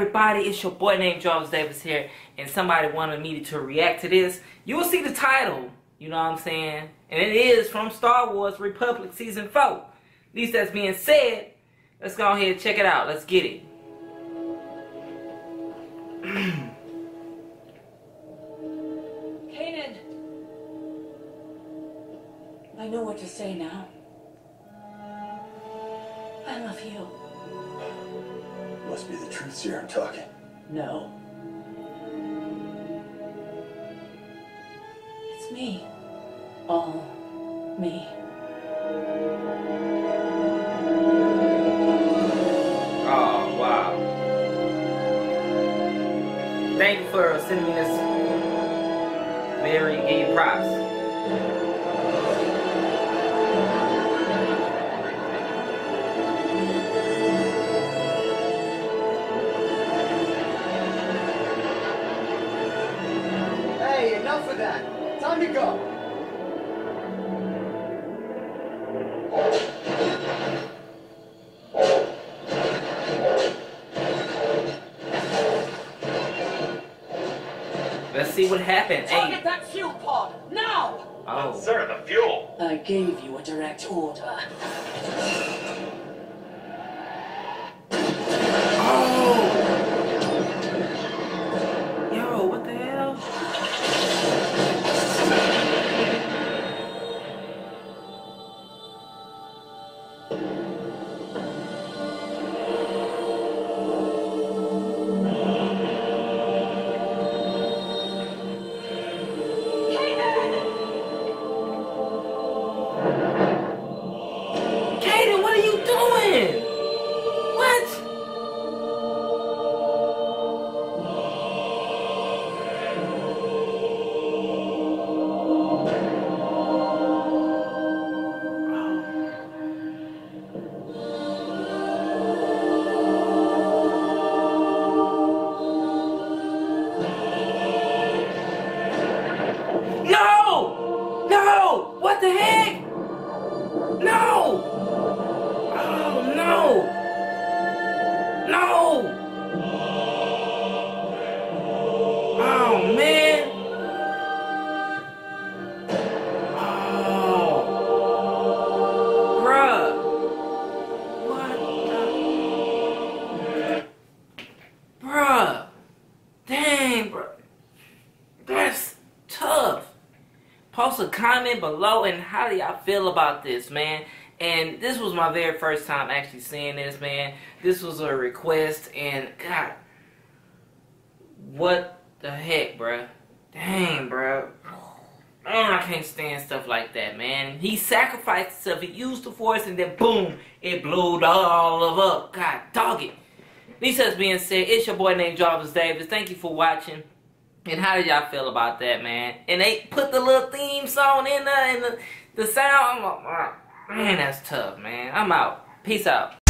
everybody, it's your boy named Jarvis Davis here, and somebody wanted me to react to this. You will see the title, you know what I'm saying? And it is from Star Wars Republic Season 4. At least that's being said. Let's go ahead and check it out. Let's get it. Kanan! I know what to say now. I love you. Must be the truth, Sierra, I'm talking. No. It's me. All me. Oh, wow. Thank you for sending me this. Very give you props. Hey, enough of that. Time to go. Let's see what happened. Target Hey. that fuel pod! Now! Oh. Sir, the fuel. I gave you a direct order. Oh. Yo, what the hell? Kanan, what are you doing? What? No! No! What the heck? No! Oh no! No! Oh man! Oh, bruh! What the? Bruh! Dang, bruh! That's tough. Post a comment below and how do y'all feel about this, man? And this was my very first time actually seeing this, man. This was a request and God, what the heck, bruh? Dang, bruh. Man, I can't stand stuff like that, man. He sacrificed himself, he used the force and then boom, it blew all of up. God, dog it. These has being said, it's your boy named Jarvis Davis. Thank you for watching. And how did y'all feel about that, man? And they put the little theme song in there and the sound. I'm like, man, that's tough, man. I'm out. Peace out.